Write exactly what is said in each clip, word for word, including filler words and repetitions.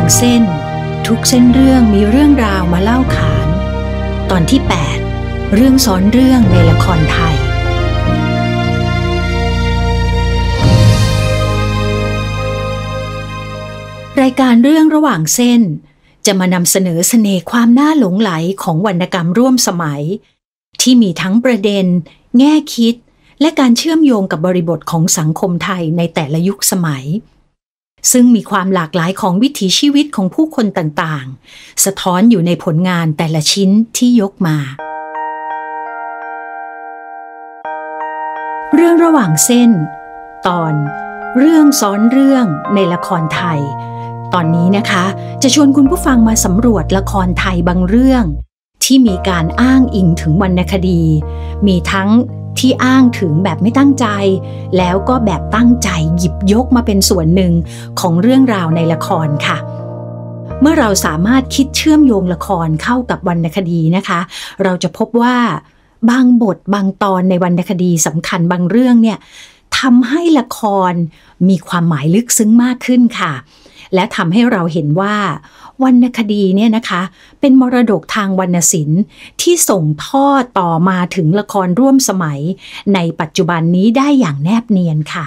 างเส้นทุกเส้นเรื่องมีเรื่องราวมาเล่าขานตอนที่แปดเรื่องซ้อนเรื่องในละครไทยรายการเรื่องระหว่างเส้นจะมานำเสนอเสน่ห์ความน่าหลงไหลของวรรณกรรมร่วมสมัยที่มีทั้งประเด็นแง่คิดและการเชื่อมโยงกับบริบทของสังคมไทยในแต่ละยุคสมัยซึ่งมีความหลากหลายของวิถีชีวิตของผู้คนต่างๆสะท้อนอยู่ในผลงานแต่ละชิ้นที่ยกมาเรื่องระหว่างเส้นตอนเรื่องซ้อนเรื่องในละครไทยตอนนี้นะคะจะชวนคุณผู้ฟังมาสำรวจละครไทยบางเรื่องที่มีการอ้างอิงถึงวรรณคดีมีทั้งที่อ้างถึงแบบไม่ตั้งใจแล้วก็แบบตั้งใจหยิบยกมาเป็นส่วนหนึ่งของเรื่องราวในละครค่ะเมื่อเราสามารถคิดเชื่อมโยงละครเข้ากับวรรณคดีนะคะเราจะพบว่าบางบทบางตอนในวรรณคดีสำคัญบางเรื่องเนี่ยทำให้ละครมีความหมายลึกซึ้งมากขึ้นค่ะและทำให้เราเห็นว่าวรรณคดีเนี่ยนะคะเป็นมรดกทางวรรณศิลป์ที่ส่งทอดต่อมาถึงละครร่วมสมัยในปัจจุบันนี้ได้อย่างแนบเนียนค่ะ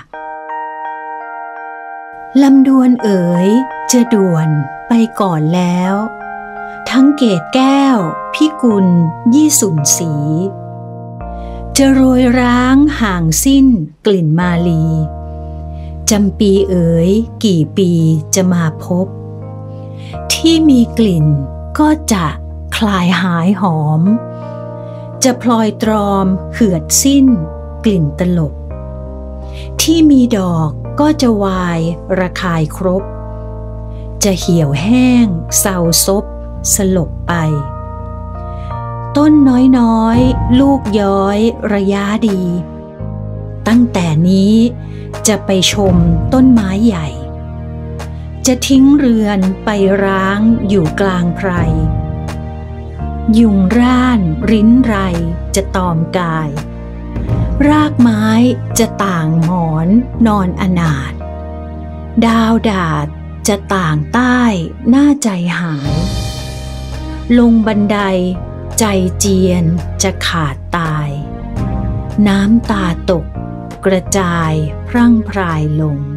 ลำดวนเอ๋ยจะด่วนไปก่อนแล้วทั้งเกศแก้วพิกุลยี่สุนศรีจะโรยร้างห่างสิ้นกลิ่นมาลีจำปีเอ๋ยกี่ปีจะมาพบที่มีกลิ่นก็จะคลายหายหอมจะพลอยตรอมเหือดสิ้นกลิ่นตลบที่มีดอกก็จะวายระคายครบจะเหี่ยวแห้งเศร้าซบสลบไปต้นน้อยๆลูกย้อยระยะดีตั้งแต่นี้จะไปชมต้นไม้ใหญ่จะทิ้งเรือนไปร้างอยู่กลางไพรยุงร่านริ้นไรจะตอมกายรากไม้จะต่างหมอนนอนอนาถดาวดาษจะต่างใต้หน้าใจหายลงบันไดใจเจียนจะขาดตายน้ำตาตกกระจายพรั่งพรายลง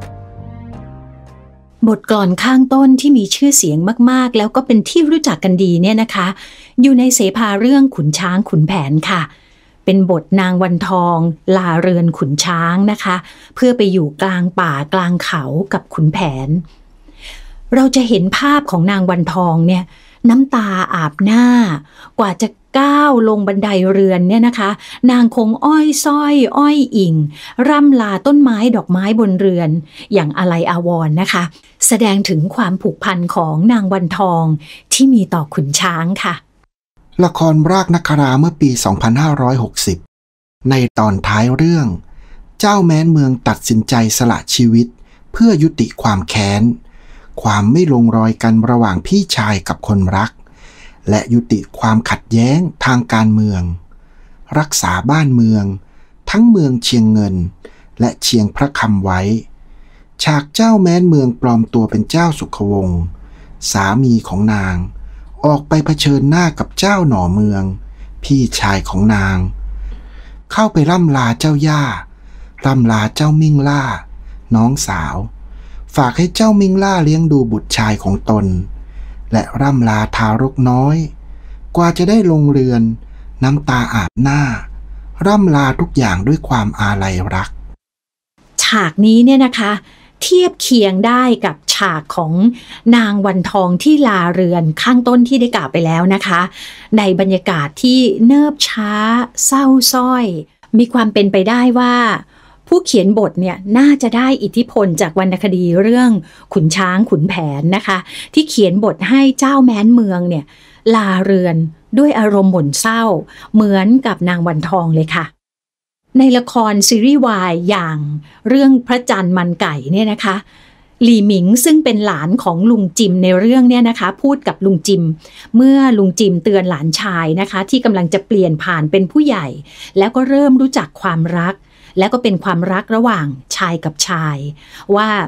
บทกลอนข้างต้นที่มีชื่อเสียงมากๆแล้วก็เป็นที่รู้จักกันดีเนี่ยนะคะอยู่ในเสภาเรื่องขุนช้างขุนแผนค่ะเป็นบทนางวันทองลาเรือนขุนช้างนะคะเพื่อไปอยู่กลางป่ากลางเขากับขุนแผนเราจะเห็นภาพของนางวันทองเนี่ยน้ำตาอาบหน้ากว่าจะก้าวลงบันไดเรือนเนี่ยนะคะนางคงอ้อยส้อยอ้อยอิงร่ำลาต้นไม้ดอกไม้บนเรือนอย่างอาลัยอาวรณ์นะคะแสดงถึงความผูกพันของนางวันทองที่มีต่อขุนช้างค่ะละครรากนคราเมื่อปีสองพันห้าร้อยหกสิบในตอนท้ายเรื่องเจ้าแม้นเมืองตัดสินใจสละชีวิตเพื่อยุติความแค้นความไม่ลงรอยกันระหว่างพี่ชายกับคนรักและยุติความขัดแย้งทางการเมืองรักษาบ้านเมืองทั้งเมืองเชียงเงินและเชียงพระคำไว้ฉากเจ้าแม้นเมืองปลอมตัวเป็นเจ้าสุขวงศ์สามีของนางออกไปเผชิญหน้ากับเจ้าหน่อเมืองพี่ชายของนางเข้าไปร่ำลาเจ้าย่าร่ำลาเจ้ามิ่งล่าน้องสาวฝากให้เจ้ามิ่งล่าเลี้ยงดูบุตรชายของตนและร่ำลาทารกน้อยกว่าจะได้ลงเรือนน้ำตาอาบหน้าร่ำลาทุกอย่างด้วยความอาลัยรักฉากนี้เนี่ยนะคะเทียบเคียงได้กับฉากของนางวันทองที่ลาเรือนข้างต้นที่ได้กล่าวไปแล้วนะคะในบรรยากาศที่เนิบช้าเศร้าส้อยมีความเป็นไปได้ว่าผู้เขียนบทเนี่ยน่าจะได้อิทธิพลจากวรรณคดีเรื่องขุนช้างขุนแผนนะคะที่เขียนบทให้เจ้าแม้นเมืองเนี่ยลาเรือนด้วยอารมณ์หม่นเศร้าเหมือนกับนางวันทองเลยค่ะในละครซีรีส์วายอย่างเรื่องพระจันทร์มันไก่เนี่ยนะคะหลี่หมิงซึ่งเป็นหลานของลุงจิมในเรื่องเนี่ยนะคะพูดกับลุงจิมเมื่อลุงจิมเตือนหลานชายนะคะที่กำลังจะเปลี่ยนผ่านเป็นผู้ใหญ่แล้วก็เริ่มรู้จักความรักแล้วก็เป็นความรักระหว่างชายกับชายว่า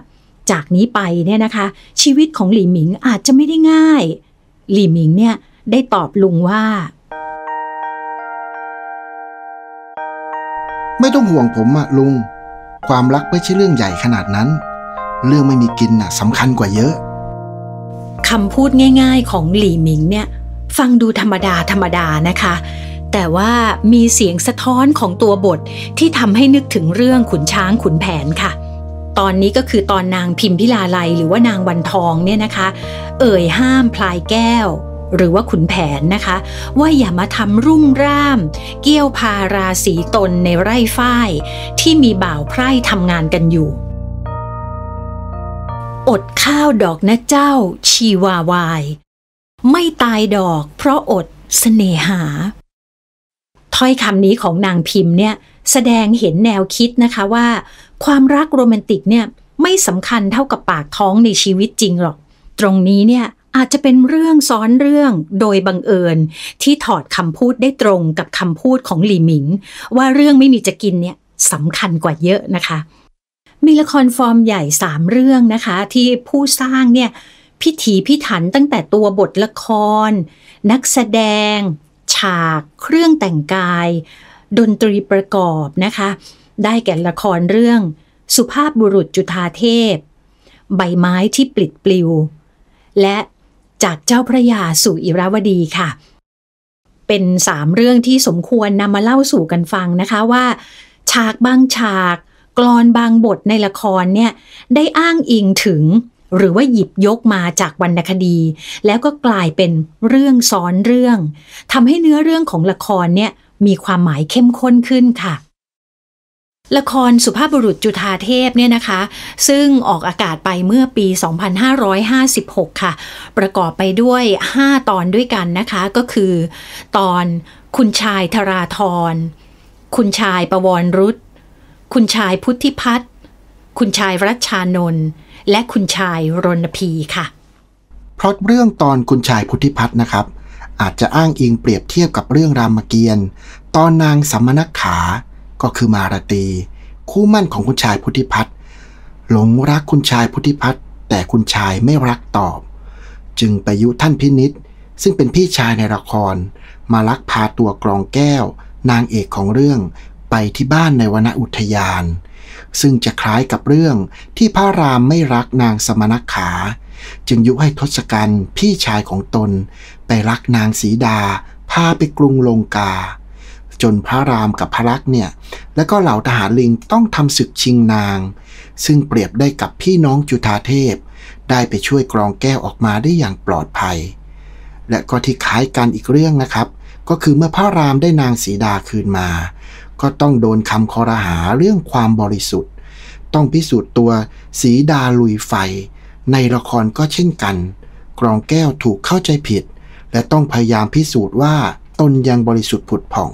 จากนี้ไปเนี่ยนะคะชีวิตของหลี่หมิงอาจจะไม่ได้ง่ายหลี่หมิงเนี่ยได้ตอบลุงว่าไม่ต้องห่วงผมอะลุงความรักไม่ใช่เรื่องใหญ่ขนาดนั้นเรื่องไม่มีกินน่ะสำคัญกว่าเยอะคำพูดง่ายๆของหลี่หมิงเนี่ยฟังดูธรรมดาธรรมดานะคะแต่ว่ามีเสียงสะท้อนของตัวบทที่ทำให้นึกถึงเรื่องขุนช้างขุนแผนค่ะตอนนี้ก็คือตอนนางพิมพิลาไลยหรือว่านางวันทองเนี่ยนะคะเอ่ยห้ามพลายแก้วหรือว่าขุนแผนนะคะว่าอย่ามาทำรุ่มร่ามเกี้ยวพาราศีตนในไร่ฝ้ายที่มีบ่าวไพร่ทำงานกันอยู่อดข้าวดอกนะเจ้าชีวาวายไม่ตายดอกเพราะอดเสน่หาถ้อยคำนี้ของนางพิมพ์เนี่ยแสดงเห็นแนวคิดนะคะว่าความรักโรแมนติกเนี่ยไม่สำคัญเท่ากับปากท้องในชีวิตจริงหรอกตรงนี้เนี่ยอาจจะเป็นเรื่องซ้อนเรื่องโดยบังเอิญที่ถอดคำพูดได้ตรงกับคำพูดของหลี่หมิงว่าเรื่องไม่มีจะกินเนี่ยสำคัญกว่าเยอะนะคะมีละครฟอร์มใหญ่สามเรื่องนะคะที่ผู้สร้างเนี่ยพิถีพิถันตั้งแต่ตัวบทละครนักแสดงฉากเครื่องแต่งกายดนตรีประกอบนะคะได้แก่ละครเรื่องสุภาพบุรุษจุฑาเทพใบไม้ที่ปลิดปลิวและจากเจ้าพระยาสู่อิราวดีค่ะเป็นสามเรื่องที่สมควรนำมาเล่าสู่กันฟังนะคะว่าฉากบางฉากกลอนบางบทในละครเนี่ยได้อ้างอิงถึงหรือว่าหยิบยกมาจากวรรณคดีแล้วก็กลายเป็นเรื่องซ้อนเรื่องทำให้เนื้อเรื่องของละครเนี่ยมีความหมายเข้มข้นขึ้นค่ะละครสุภาพบุรุษจุฑาเทพเนี่ยนะคะซึ่งออกอากาศไปเมื่อปีสองพันห้าร้อยห้าสิบหกค่ะประกอบไปด้วยห้าตอนด้วยกันนะคะก็คือตอนคุณชายธราธรคุณชายปวรรุตคุณชายพุทธิพัฒน์คุณชายรัชชานนท์และคุณชายรณพีค่ะเพราะเรื่องตอนคุณชายพุทธิพัฒน์นะครับอาจจะอ้างอิงเปรียบเทียบกับเรื่องรามเกียรติ์ตอนนางสัมมนักขาก็คือมารตีคู่มั่นของคุณชายพุทธิพัฒน์หลงรักคุณชายพุทธิพัฒน์แต่คุณชายไม่รักตอบจึงไปยุท่านพินิจซึ่งเป็นพี่ชายในละครมาลักพาตัวกรองแก้วนางเอกของเรื่องไปที่บ้านในวนอุทยานซึ่งจะคล้ายกับเรื่องที่พระรามไม่รักนางสมณขาจึงยุให้ทศกัณฐ์พี่ชายของตนไปรักนางสีดาพาไปกรุงลงกาจนพระรามกับพระลักษณ์เนี่ยและก็เหล่าทหารลิงต้องทำศึกชิงนางซึ่งเปรียบได้กับพี่น้องจุฑาเทพได้ไปช่วยกรองแก้วออกมาได้อย่างปลอดภัยและก็ที่คล้ายกันอีกเรื่องนะครับก็คือเมื่อพระรามได้นางสีดาคืนมาก็ต้องโดนคำคอรหาเรื่องความบริสุทธิ์ต้องพิสูจน์ตัวสีดาลุยไฟในละครก็เช่นกันกรองแก้วถูกเข้าใจผิดและต้องพยายามพิสูจน์ว่าตนยังบริสุทธิ์ผุดผ่อง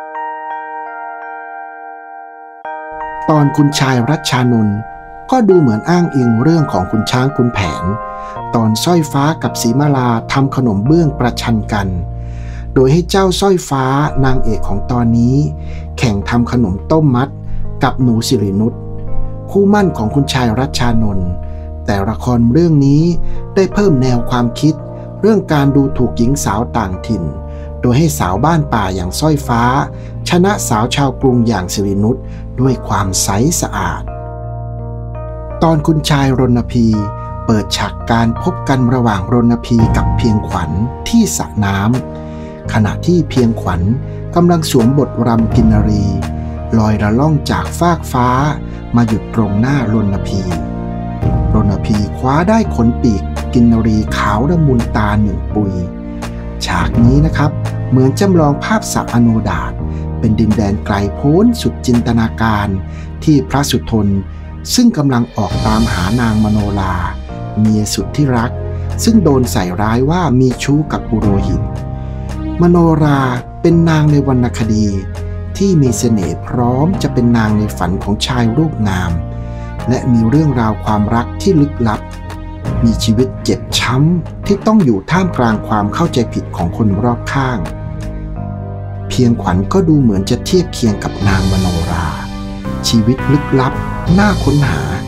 ตอนคุณชายรัชชานนท์ก็ดูเหมือนอ้างอิงเรื่องของคุณช้างคุณแผนตอนสร้อยฟ้ากับศรีมาลาทำขนมเบื้องประชันกันโดยให้เจ้าสร้อยฟ้านางเอกของตอนนี้แข่งทำขนมต้มมัดกับหนูสิรินุชคู่มั่นของคุณชายรัชชานนท์แต่ละครเรื่องนี้ได้เพิ่มแนวความคิดเรื่องการดูถูกหญิงสาวต่างถิ่นโดยให้สาวบ้านป่าอย่างสร้อยฟ้าชนะสาวชาวกรุงอย่างสิรินุชด้วยความใสสะอาดตอนคุณชายรณพีเปิดฉากการพบกันระหว่างรณพีกับเพียงขวัญที่สระน้ำขณะที่เพียงขวัญกำลังสวมบทรำกินนรีลอยระล่องจากฟากฟ้ามาหยุดตรงหน้ารณพีรณพีคว้าได้ขนปีกกินนรีขาวละมุนตาหนึ่งปุยฉากนี้นะครับเหมือนจำลองภาพสระอโนดาตเป็นดินแดนไกลโพ้นสุดจินตนาการที่พระสุทนซึ่งกำลังออกตามหานางมโนลาเมียสุดที่รักซึ่งโดนใส่ร้ายว่ามีชู้กับปุโรหิตมโนราเป็นนางในวรรณคดีที่มีเสน่ห์พร้อมจะเป็นนางในฝันของชายรูปงามและมีเรื่องราวความรักที่ลึกลับมีชีวิตเจ็บช้ำที่ต้องอยู่ท่ามกลางความเข้าใจผิดของคนรอบข้างเพียงขวัญก็ดูเหมือนจะเทียบเคียงกับนางมโนราชีวิตลึกลับน่าค้นหา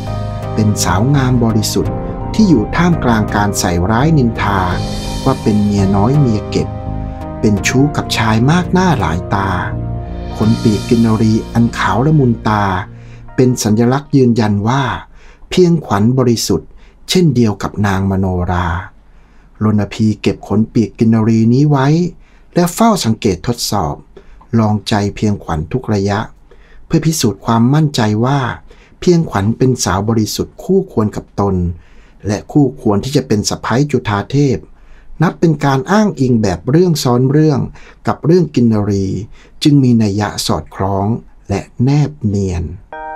เป็นสาวงามบริสุทธิ์ที่อยู่ท่ามกลางการใส่ร้ายนินทาว่าเป็นเมียน้อยเมียเก็บเป็นชู้กับชายมากหน้าหลายตาขนปีกกินรีอันขาวละมุนตาเป็นสัญลักษณ์ยืนยันว่าเพียงขวัญบริสุทธิ์เช่นเดียวกับนางมโนรารณพีเก็บขนปีกกินรีนี้ไว้และเฝ้าสังเกตทดสอบลองใจเพียงขวัญทุกระยะเพื่อพิสูจน์ความมั่นใจว่าเพียงขวัญเป็นสาวบริสุทธิ์คู่ควรกับตนและคู่ควรที่จะเป็นสะใภ้จุฑาเทพนับเป็นการอ้างอิงแบบเรื่องซ้อนเรื่องกับเรื่องกินรีจึงมีนัยยะสอดคล้องและแนบเนียน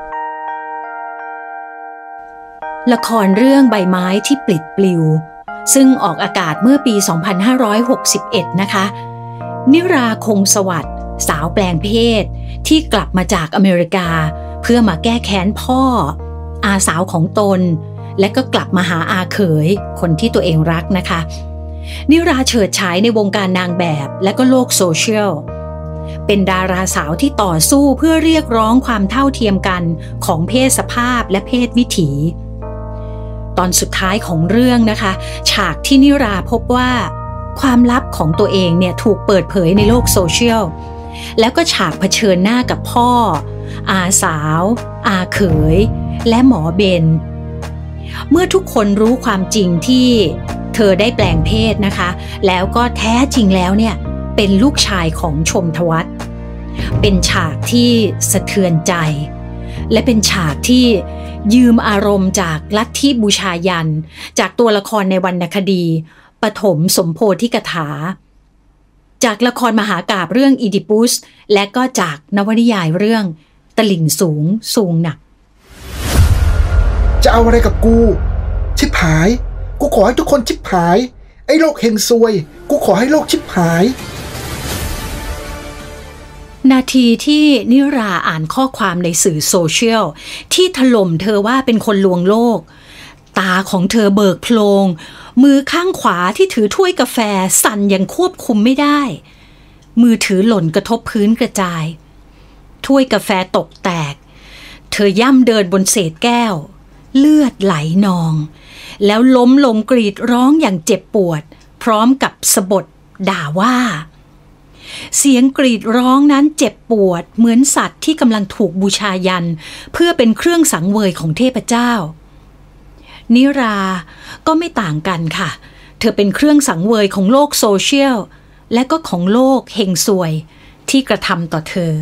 ละครเรื่องใบไม้ที่ปลิดปลิวซึ่งออกอากาศเมื่อปี สองพันห้าร้อยหกสิบเอ็ด นะคะนิราคงสวัสดิ์สาวแปลงเพศที่กลับมาจากอเมริกาเพื่อมาแก้แค้นพ่ออาสาวของตนและก็กลับมาหาอาเขยคนที่ตัวเองรักนะคะนิราเฉิดฉายในวงการนางแบบและก็โลกโซเชียลเป็นดาราสาวที่ต่อสู้เพื่อเรียกร้องความเท่าเทียมกันของเพศสภาพและเพศวิถีตอนสุดท้ายของเรื่องนะคะฉากที่นิราพบว่าความลับของตัวเองเนี่ยถูกเปิดเผยในโลกโซเชียลแล้วก็ฉากเผชิญหน้ากับพ่ออาสาวอาเขยและหมอเบนเมื่อทุกคนรู้ความจริงที่เธอได้แปลงเพศนะคะแล้วก็แท้จริงแล้วเนี่ยเป็นลูกชายของชมทวัฒน์เป็นฉากที่สะเทือนใจและเป็นฉากที่ยืมอารมณ์จากลัทธิบูชายันจากตัวละครในวรรณคดีปฐมสมโพธิกถาจากละครมหากาพย์เรื่องอีดิปุสและก็จากนวนิยายเรื่องตลิ่งสูงสูงหนักจะเอาอะไรกับกูชิบหายกูขอให้ทุกคนชิบหายไอ้โลกเฮงซวยกูขอให้โลกชิบหายนาทีที่นิราอ่านข้อความในสื่อโซเชียลที่ถล่มเธอว่าเป็นคนลวงโลกตาของเธอเบิกโพลงมือข้างขวาที่ถือถ้วยกาแฟสั่นอย่างควบคุมไม่ได้มือถือหล่นกระทบพื้นกระจายถ้วยกาแฟตกแตกเธอย่ำเดินบนเศษแก้วเลือดไหลนองแล้วล้มลงกรีดร้องอย่างเจ็บปวดพร้อมกับสะบดด่าว่าเสียงกรีดร้องนั้นเจ็บปวดเหมือนสัตว์ที่กำลังถูกบูชายันเพื่อเป็นเครื่องสังเวยของเทพเจ้านิราก็ไม่ต่างกันค่ะเธอเป็นเครื่องสังเวยของโลกโซเชียลและก็ของโลกเฮงซวยที่กระทำต่อเธอ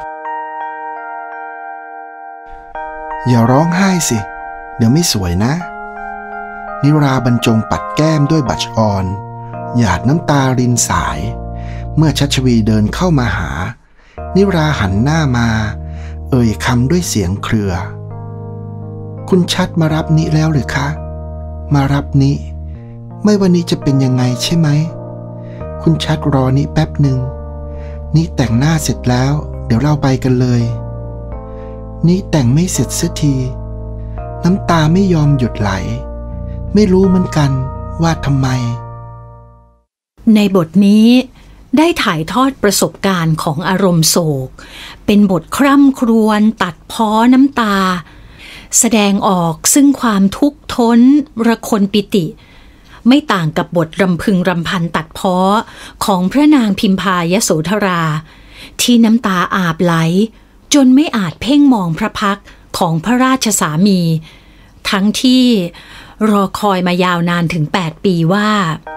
อย่าร้องไห้สิเดี๋ยวไม่สวยนะนิราบรรจงปัดแก้มด้วยบัชออนหยาดน้ำตารินสายเมื่อชัชวีเดินเข้ามาหานิราหันหน้ามาเอ่ยคำด้วยเสียงเครือคุณชัดมารับนิแล้วหรือคะมารับนิไม่ว่านิจะเป็นยังไงใช่ไหมคุณชัดรอนิแป๊บหนึ่งนิแต่งหน้าเสร็จแล้วเดี๋ยวเราไปกันเลยนิแต่งไม่เสร็จสักทีน้ำตาไม่ยอมหยุดไหลไม่รู้เหมือนกันว่าทำไมในบทนี้ได้ถ่ายทอดประสบการณ์ของอารมณ์โศกเป็นบทคร่ำครวญตัดพ้อน้ำตาแสดงออกซึ่งความทุกข์ทนระคนปิติไม่ต่างกับบทรำพึงรำพันตัดพ้อของพระนางพิมพายโสธราที่น้ำตาอาบไหลจนไม่อาจเพ่งมองพระพักตร์ของพระราชสามีทั้งที่รอคอยมายาวนานถึงแปดปีว่า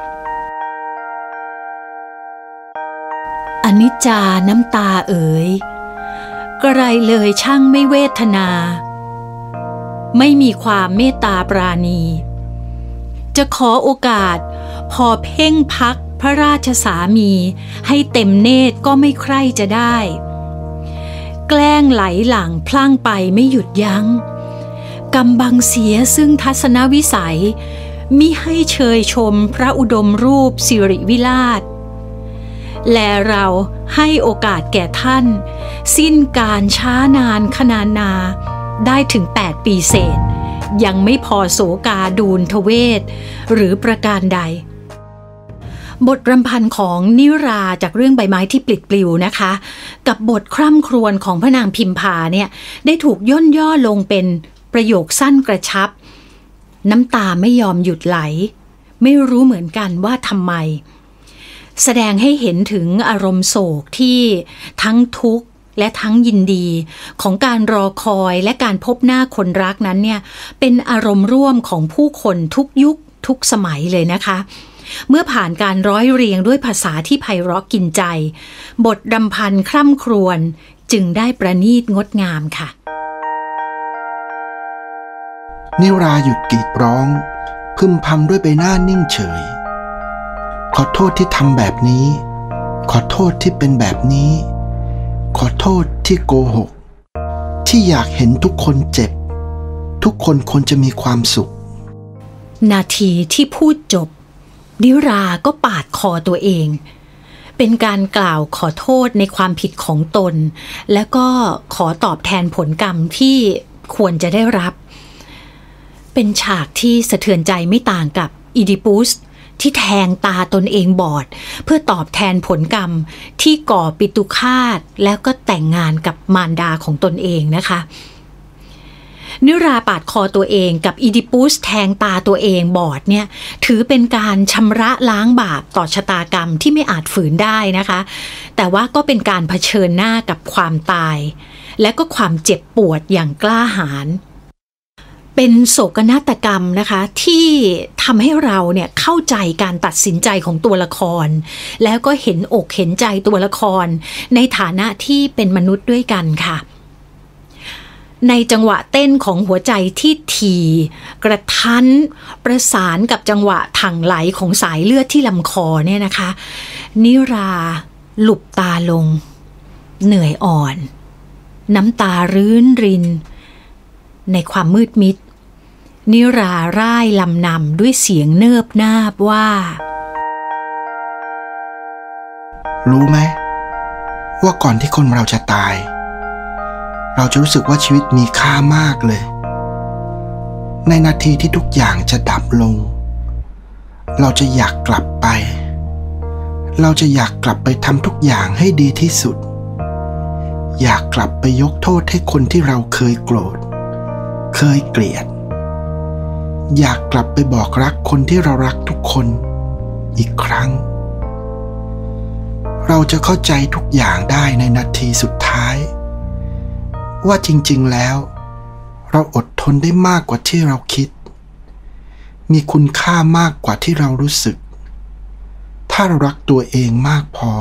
อนิจจาน้ำตาเอ๋ยกระไรเลยช่างไม่เวทนาไม่มีความเมตตาปราณีจะขอโอกาสพอเพ่งพักพระราชสามีให้เต็มเนตรก็ไม่ใคร่จะได้แกล้งไหลหลังพลั่งไปไม่หยุดยั้งกำบังเสียซึ่งทัศนวิสัยมิให้เชยชมพระอุดมรูปสิริวิราชและเราให้โอกาสแก่ท่านสิ้นการช้านานขนานาได้ถึงแปดปีเศษยังไม่พอโสกาดูลทเวศหรือประการใดบทรำพันของนิราจากเรื่องใบไม้ที่ปลิดปลิวนะคะกับบทคร่ำครวญของพระนางพิมพาเนี่ยได้ถูกย่นย่อลงเป็นประโยคสั้นกระชับน้ำตาไม่ยอมหยุดไหลไม่รู้เหมือนกันว่าทำไมแสดงให้เห็นถึงอารมณ์โศกที่ทั้งทุกข์และทั้งยินดีของการรอคอยและการพบหน้าคนรักนั้นเนี่ยเป็นอารมณ์ร่วมของผู้คนทุกยุคทุกสมัยเลยนะคะเมื่อผ่านการร้อยเรียงด้วยภาษาที่ไพเราะกินใจบทรำพันคร่ำครวญจึงได้ประณีตงดงามค่ะนิราหยุดกรีดร้องพึมพำด้วยใบหน้านิ่งเฉยขอโทษที่ทำแบบนี้ขอโทษที่เป็นแบบนี้ขอโทษที่โกหกที่อยากเห็นทุกคนเจ็บทุกคนควรจะมีความสุขนาทีที่พูดจบนิราก็ปาดคอตัวเองเป็นการกล่าวขอโทษในความผิดของตนและก็ขอตอบแทนผลกรรมที่ควรจะได้รับเป็นฉากที่สะเทือนใจไม่ต่างกับอีดิปุสที่แทงตาตนเองบอดเพื่อตอบแทนผลกรรมที่ก่อปิตุฆาตแล้วก็แต่งงานกับมารดาของตนเองนะคะนิราปาดคอตัวเองกับอีดิปุสแทงตาตัวเองบอดเนี่ยถือเป็นการชำระล้างบาปต่อชะตากรรมที่ไม่อาจฝืนได้นะคะแต่ว่าก็เป็นการเผชิญหน้ากับความตายและก็ความเจ็บปวดอย่างกล้าหาญเป็นโศกนาฏกรรมนะคะที่ทำให้เราเนี่ยเข้าใจการตัดสินใจของตัวละครแล้วก็เห็นอกเห็นใจตัวละครในฐานะที่เป็นมนุษย์ด้วยกันค่ะในจังหวะเต้นของหัวใจที่ถี่กระทันประสานกับจังหวะถังไหลของสายเลือดที่ลำคอเนี่ยนะคะนิราหลุบตาลงเหนื่อยอ่อนน้ำตารื้นรินในความมืดมิดนิราร่ายลำนำด้วยเสียงเนิบนาบว่ารู้ไหมว่าก่อนที่คนเราจะตายเราจะรู้สึกว่าชีวิตมีค่ามากเลยในนาทีที่ทุกอย่างจะดับลงเราจะอยากกลับไปเราจะอยากกลับไปทำทุกอย่างให้ดีที่สุดอยากกลับไปยกโทษให้คนที่เราเคยโกรธเคยเกลียดอยากกลับไปบอกรักคนที่เรารักทุกคนอีกครั้งเราจะเข้าใจทุกอย่างได้ในนาทีสุดท้ายว่าจริงๆแล้วเราอดทนได้มากกว่าที่เราคิดมีคุณค่ามากกว่าที่เรารู้สึกถ้าเรารักตัวเองมากพอ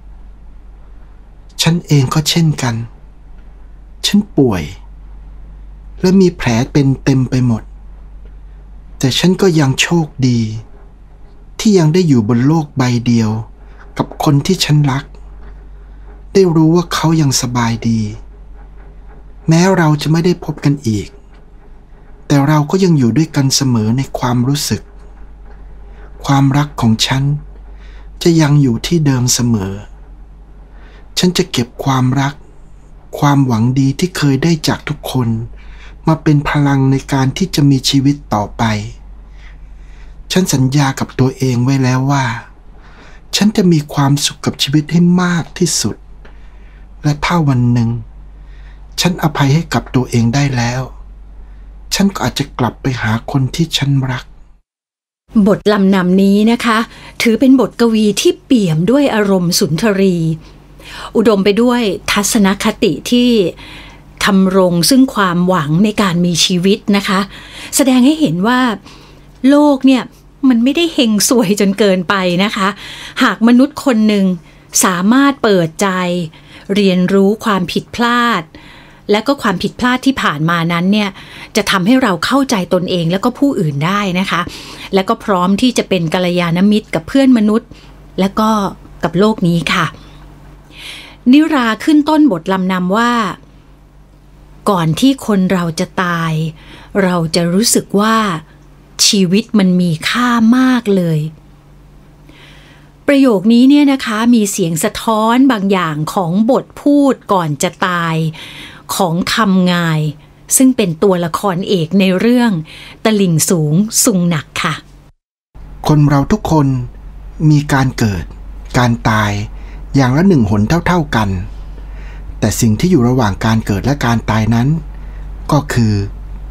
ฉันเองก็เช่นกันฉันป่วยและมีแผลเป็นเต็มไปหมดแต่ฉันก็ยังโชคดีที่ยังได้อยู่บนโลกใบเดียวกับคนที่ฉันรักได้รู้ว่าเขายังสบายดีแม้เราจะไม่ได้พบกันอีกแต่เราก็ยังอยู่ด้วยกันเสมอในความรู้สึกความรักของฉันจะยังอยู่ที่เดิมเสมอฉันจะเก็บความรักความหวังดีที่เคยได้จากทุกคนมาเป็นพลังในการที่จะมีชีวิตต่อไปฉันสัญญากับตัวเองไว้แล้วว่าฉันจะมีความสุขกับชีวิตให้มากที่สุดและถ้าวันหนึ่งฉันอภัยให้กับตัวเองได้แล้วฉันก็อาจจะกลับไปหาคนที่ฉันรักบทลำนำนี้นะคะถือเป็นบทกวีที่เปี่ยมด้วยอารมณ์สุนทรีอุดมไปด้วยทัศนคติที่ทำรงซึ่งความหวังในการมีชีวิตนะคะแสดงให้เห็นว่าโลกเนี่ยมันไม่ได้เฮงสวยจนเกินไปนะคะหากมนุษย์คนหนึ่งสามารถเปิดใจเรียนรู้ความผิดพลาดและก็ความผิดพลาดที่ผ่านมานั้นเนี่ยจะทำให้เราเข้าใจตนเองแล้วก็ผู้อื่นได้นะคะและก็พร้อมที่จะเป็นกัลยาณมิตรกับเพื่อนมนุษย์และก็กับโลกนี้ค่ะนิราขึ้นต้นบทลำนำว่าก่อนที่คนเราจะตายเราจะรู้สึกว่าชีวิตมันมีค่ามากเลยประโยคนี้เนี่ยนะคะมีเสียงสะท้อนบางอย่างของบทพูดก่อนจะตายของคำงายซึ่งเป็นตัวละครเอกในเรื่องตลิ่งสูงสุงหนักค่ะคนเราทุกคนมีการเกิดการตายอย่างละหนึ่งหนเท่าๆกันแต่สิ่งที่อยู่ระหว่างการเกิดและการตายนั้นก็คือ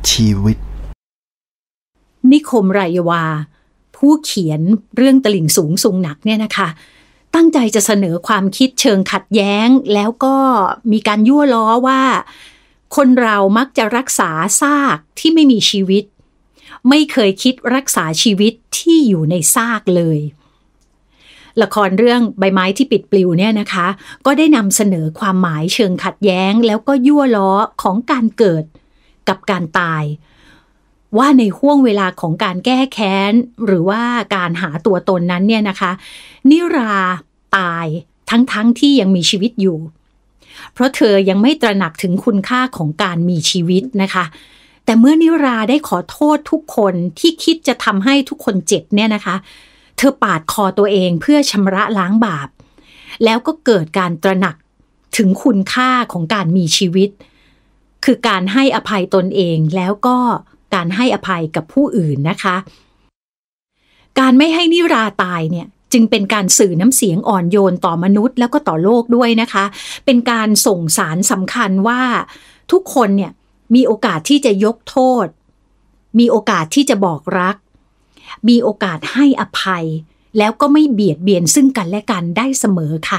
ชีวิตนิคมไรยวาผู้เขียนเรื่องตลิ่งสูงสูงหนักเนี่ยนะคะตั้งใจจะเสนอความคิดเชิงขัดแย้งแล้วก็มีการยั่วล้อว่าคนเรามักจะรักษาซากที่ไม่มีชีวิตไม่เคยคิดรักษาชีวิตที่อยู่ในซากเลยละครเรื่องใบไม้ที่ปิดปลิวเนี่ยนะคะก็ได้นำเสนอความหมายเชิงขัดแย้งแล้วก็ยั่วล้อของการเกิดกับการตายว่าในห้วงเวลาของการแก้แค้นหรือว่าการหาตัวตนนั้นเนี่ยนะคะนิราตายทั้งๆ ท, ที่ยังมีชีวิตอยู่เพราะเธอยังไม่ตระหนักถึงคุณค่าของการมีชีวิตนะคะแต่เมื่อนิราได้ขอโทษทุกคนที่คิดจะทำให้ทุกคนเจ็บเนี่ยนะคะเธอปาดคอตัวเองเพื่อชำระล้างบาปแล้วก็เกิดการตระหนักถึงคุณค่าของการมีชีวิตคือการให้อภัยตนเองแล้วก็การให้อภัยกับผู้อื่นนะคะการไม่ให้นิราตายเนี่ยจึงเป็นการสื่อน้ำเสียงอ่อนโยนต่อมนุษย์แล้วก็ต่อโลกด้วยนะคะเป็นการส่งสารสำคัญว่าทุกคนเนี่ยมีโอกาสที่จะยกโทษมีโอกาสที่จะบอกรักมีโอกาสให้อภัยแล้วก็ไม่เบียดเบียนซึ่งกันและกันได้เสมอค่ะ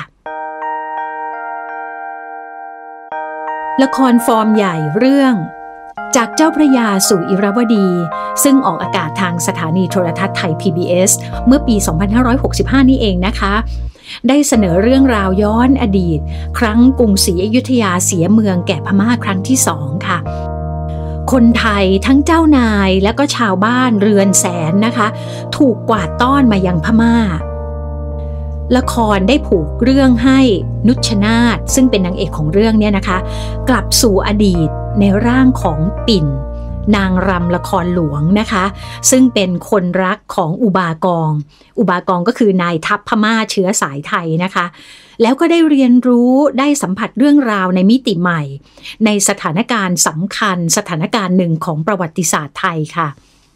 ละครฟอร์มใหญ่เรื่องจากเจ้าพระยาสู่อิราวดีซึ่งออกอากาศทางสถานีโทรทัศน์ไทย พี บี เอส เมื่อปี สองพันห้าร้อยหกสิบห้า นี่เองนะคะได้เสนอเรื่องราวย้อนอดีตครั้งกรุงศรีอยุธยาเสียเมืองแก่พม่าครั้งที่สองค่ะคนไทยทั้งเจ้านายและก็ชาวบ้านเรือนแสนนะคะถูกกวาดต้อนมายังพม่าละครได้ผูกเรื่องให้นุชนาถซึ่งเป็นนางเอกของเรื่องเนี่ยนะคะกลับสู่อดีตในร่างของปิ่นนางรำละครหลวงนะคะซึ่งเป็นคนรักของอุบากองอุบากองก็คือนายทัพพม่าเชื้อสายไทยนะคะแล้วก็ได้เรียนรู้ได้สัมผัสเรื่องราวในมิติใหม่ในสถานการณ์สำคัญสถานการณ์หนึ่งของประวัติศาสตร์ไทยค่ะ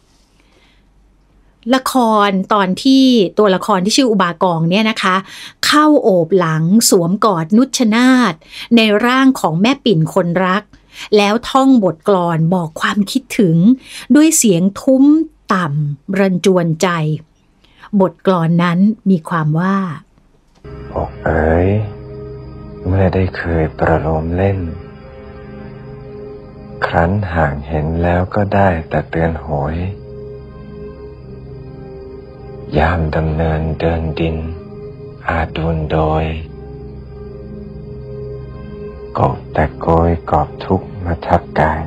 ละครตอนที่ตัวละครที่ชื่ออุบากองเนี่ยนะคะเข้าโอบหลังสวมกอดนุชนาถในร่างของแม่ปิ่นคนรักแล้วท่องบทกลอนบอกความคิดถึงด้วยเสียงทุ้มต่ำรันจวนใจบทกลอนนั้นมีความว่าอกเอ๋ยเมื่อได้เคยประโลมเล่นครั้นห่างเห็นแล้วก็ได้แต่เตือนโหยยามดำเนินเดินดินอาจดูนโดยกอบแต่โกยกอบทุกข์มาทับกาย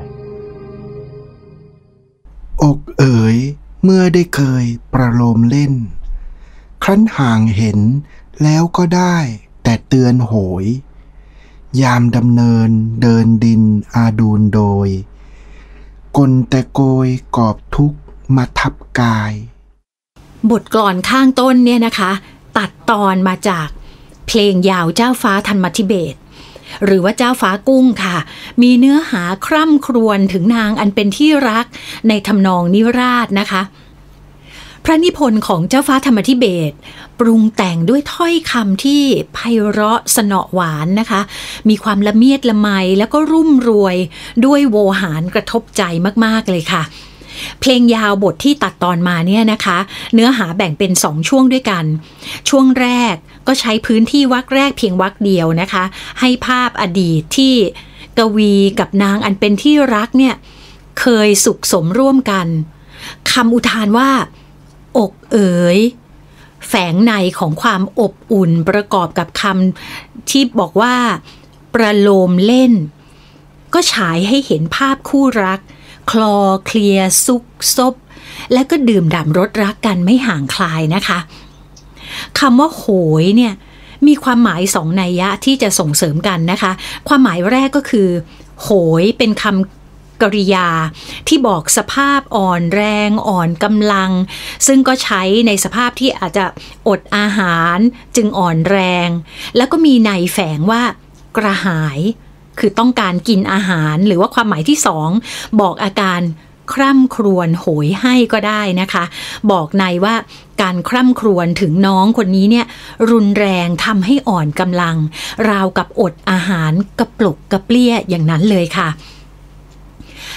อกเอ๋ยเมื่อได้เคยประโลมเล่นครั้นห่างเห็นแล้วก็ได้แต่เตือนโหยยามดำเนินเดินดินอาดูนโดยกลแต่โกยกอบทุกข์มาทับกายบทกลอนข้างต้นเนี่ยนะคะตัดตอนมาจากเพลงยาวเจ้าฟ้าธันมธิเบศรหรือว่าเจ้าฟ้ากุ้งค่ะมีเนื้อหาคร่ำครวญถึงนางอันเป็นที่รักในทำนองนิราศนะคะพระนิพนธ์ของเจ้าฟ้าธันมธิเบศรปรุงแต่งด้วยถ้อยคำที่ไพเราะสนอหวานนะคะมีความละเมียดละไมแล้วก็รุ่มรวยด้วยโวหารกระทบใจมากๆเลยค่ะเพลงยาวบทที่ตัดตอนมาเนี่ยนะคะเนื้อหาแบ่งเป็นสองช่วงด้วยกันช่วงแรกก็ใช้พื้นที่วรรคแรกเพียงวรรคเดียวนะคะให้ภาพอดีตที่กวีกับนางอันเป็นที่รักเนี่ยเคยสุขสมร่วมกันคำอุทานว่าอกเอ๋ยแฝงในของความอบอุ่นประกอบกับคำที่บอกว่าประโลมเล่นก็ฉายให้เห็นภาพคู่รักคลอเคลียซุกซบและก็ดื่มด่ำรสรักกันไม่ห่างคลายนะคะคำว่าโหยเนี่ยมีความหมายสองนัยยะที่จะส่งเสริมกันนะคะความหมายแรกก็คือโหยเป็นคำกริยาที่บอกสภาพอ่อนแรงอ่อนกำลังซึ่งก็ใช้ในสภาพที่อาจจะอดอาหารจึงอ่อนแรงแล้วก็มีในแฝงว่ากระหายคือต้องการกินอาหารหรือว่าความหมายที่สองบอกอาการคร่ำครวญโหยให้ก็ได้นะคะบอกในว่าการคร่ำครวญถึงน้องคนนี้เนี่ยรุนแรงทำให้อ่อนกำลังราวกับอดอาหารกระปลุกกระเปลี้ยอย่างนั้นเลยค่ะ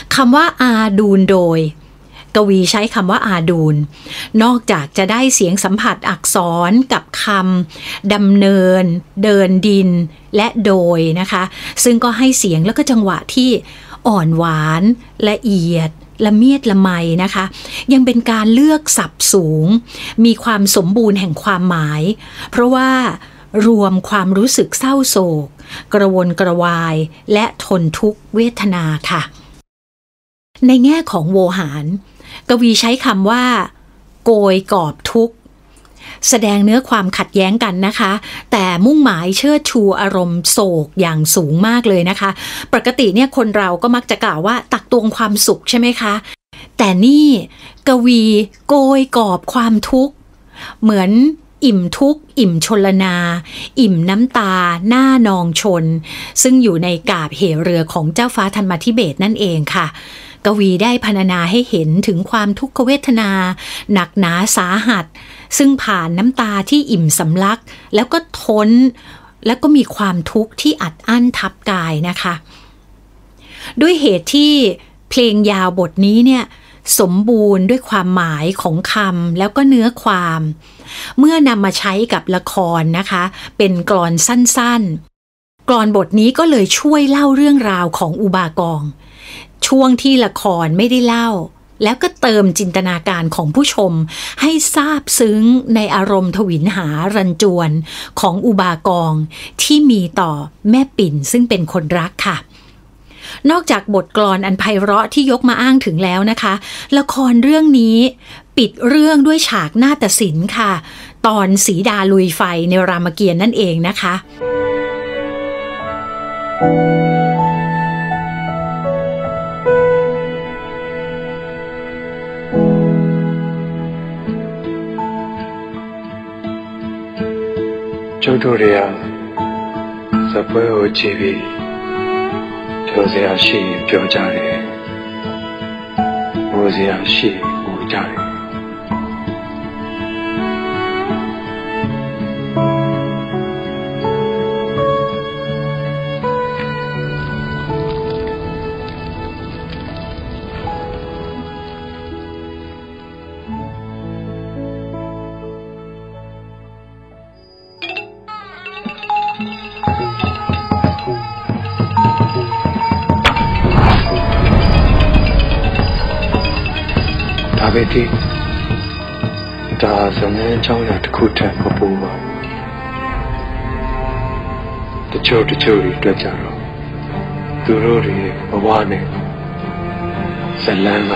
คำว่าอาดูนโดยกวีใช้คำว่าอาดูนนอกจากจะได้เสียงสัมผัสอักษรกับคำดำเนินเดินดินและโดยนะคะซึ่งก็ให้เสียงแล้วก็จังหวะที่อ่อนหวานละเอียดละเมียดละไมนะคะยังเป็นการเลือกศัพท์สูงมีความสมบูรณ์แห่งความหมายเพราะว่ารวมความรู้สึกเศร้าโศกกระวนกระวายและทนทุกขเวทนาค่ะในแง่ของโวหารกวีใช้คำว่าโกยกอบทุกข์แสดงเนื้อความขัดแย้งกันนะคะแต่มุ่งหมายเชิดชูอารมณ์โศกอย่างสูงมากเลยนะคะปกติเนี่ยคนเราก็มักจะกล่าวว่าตักตวงความสุขใช่ไหมคะแต่นี่กวีโกยกอบความทุกข์เหมือนอิ่มทุกข์อิ่มชลนาอิ่มน้ำตาหน้านองชนซึ่งอยู่ในกาบเหเรือของเจ้าฟ้าธรรมาธิเบศรนั่นเองค่ะกวีได้พรรณนาให้เห็นถึงความทุกขเวทนาหนักหนาสาหัสซึ่งผ่านน้ำตาที่อิ่มสำลักแล้วก็ทนแล้วก็มีความทุกข์ที่อัดอั้นทับกายนะคะด้วยเหตุที่เพลงยาวบทนี้เนี่ยสมบูรณ์ด้วยความหมายของคำแล้วก็เนื้อความเมื่อนำมาใช้กับละครนะคะเป็นกลอนสั้นๆกลอนบทนี้ก็เลยช่วยเล่าเรื่องราวของอุบากองช่วงที่ละครไม่ได้เล่าแล้วก็เติมจินตนาการของผู้ชมให้ซาบซึ้งในอารมณ์ทวินหารันจวนของอุบากองที่มีต่อแม่ปิ่นซึ่งเป็นคนรักค่ะนอกจากบทกลอนอันไพเราะที่ยกมาอ้างถึงแล้วนะคะละครเรื่องนี้ปิดเรื่องด้วยฉากนาฏศิลป์ค่ะตอนสีดาลุยไฟในรามเกียรติ์นั่นเองนะคะကျုပ်တို့တွေကဇပွဲကိုကြည့်ပြီးပြောစရာရှိရင်ပြောကြတယ်။ငိုစရာရှိရင်ငိုကြတယ်။ပဲဒီဒါဇမင်းเจ้าရတစ်ခုထပ်မပူပါဘူးတချို့တချို့တွေတွေ့ကြတော့သူတို့တွေဘဝနဲ့ဇလန်းက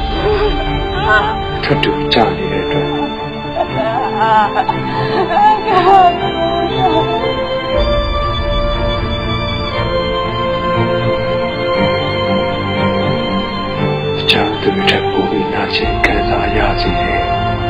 ထပ်တူကြနေတဲ့အတွက်ချာသူထပ်ပူပြီးနာကျင်ခံစားရစေတယ်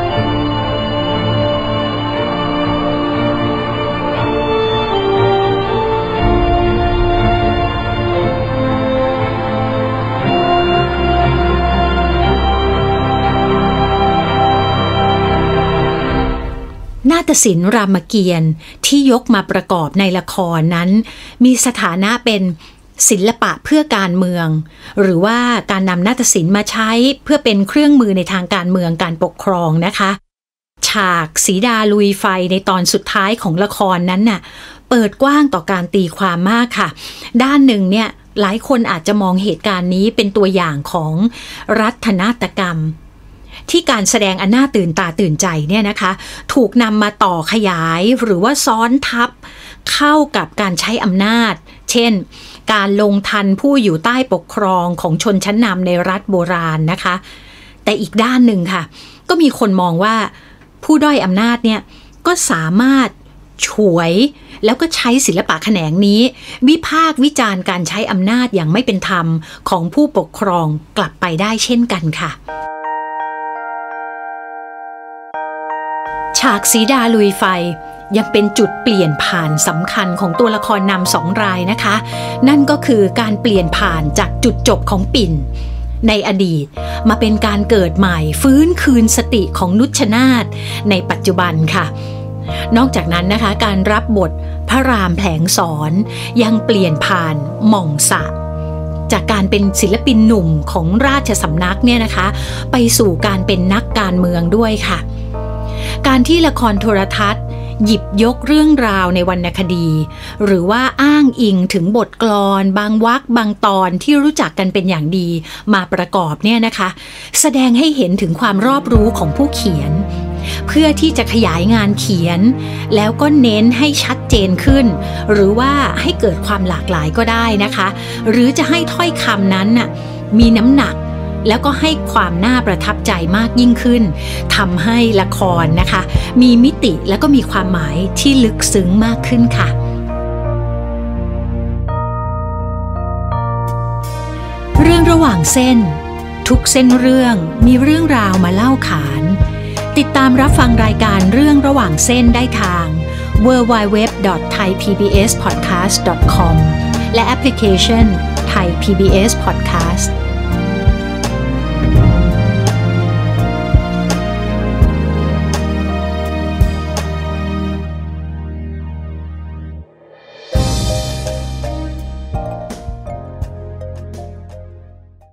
นาฏศิลป์รามเกียรติ์ที่ยกมาประกอบในละครนั้นมีสถานะเป็นศิลปะเพื่อการเมืองหรือว่าการนำนาฏศิลป์มาใช้เพื่อเป็นเครื่องมือในทางการเมืองการปกครองนะคะฉากสีดาลุยไฟในตอนสุดท้ายของละครนั้นน่ะเปิดกว้างต่อการตีความมากค่ะด้านหนึ่งเนี่ยหลายคนอาจจะมองเหตุการณ์นี้เป็นตัวอย่างของรัฐนาฏกรรมที่การแสดงอันน่าตื่นตาตื่นใจเนี่ยนะคะถูกนำมาต่อขยายหรือว่าซ้อนทับเข้ากับการใช้อำนาจเช่นการลงทันผู้อยู่ใต้ปกครองของชนชั้นนำในรัฐโบราณนะคะแต่อีกด้านหนึ่งค่ะก็มีคนมองว่าผู้ด้อยอำนาจเนี่ยก็สามารถฉวยแล้วก็ใช้ศิลปะแขนงนี้วิพากษ์วิจารณ์การใช้อำนาจอย่างไม่เป็นธรรมของผู้ปกครองกลับไปได้เช่นกันค่ะฉากสีดาลุยไฟยังเป็นจุดเปลี่ยนผ่านสำคัญของตัวละครนำสองรายนะคะนั่นก็คือการเปลี่ยนผ่านจากจุดจบของปิ่นในอดีตมาเป็นการเกิดใหม่ฟื้นคืนสติของนุชนาถในปัจจุบันค่ะนอกจากนั้นนะคะการรับบทพระรามแผลงสอนยังเปลี่ยนผ่านหม่องสะจากการเป็นศิลปินหนุ่มของราชสำนักเนี่ยนะคะไปสู่การเป็นนักการเมืองด้วยค่ะการที่ละครโทรทัศน์หยิบยกเรื่องราวในวรรณคดีหรือว่าอ้างอิงถึงบทกลอนบางวรรคบางตอนที่รู้จักกันเป็นอย่างดีมาประกอบเนี่ยนะคะแสดงให้เห็นถึงความรอบรู้ของผู้เขียนเพื่อที่จะขยายงานเขียนแล้วก็เน้นให้ชัดเจนขึ้นหรือว่าให้เกิดความหลากหลายก็ได้นะคะหรือจะให้ถ้อยคำนั้นน่ะมีน้ำหนักแล้วก็ให้ความน่าประทับใจมากยิ่งขึ้นทำให้ละครนะคะมีมิติแล้วก็มีความหมายที่ลึกซึ้งมากขึ้นค่ะเรื่องระหว่างเส้นทุกเส้นเรื่องมีเรื่องราวมาเล่าขานติดตามรับฟังรายการเรื่องระหว่างเส้นได้ทาง ดับเบิลยู ดับเบิลยู ดับเบิลยู ดอท ไทย พี บี เอส พอดแคสต์ ดอท คอม และแอปพลิเคชัน Thai พี บี เอส Podcast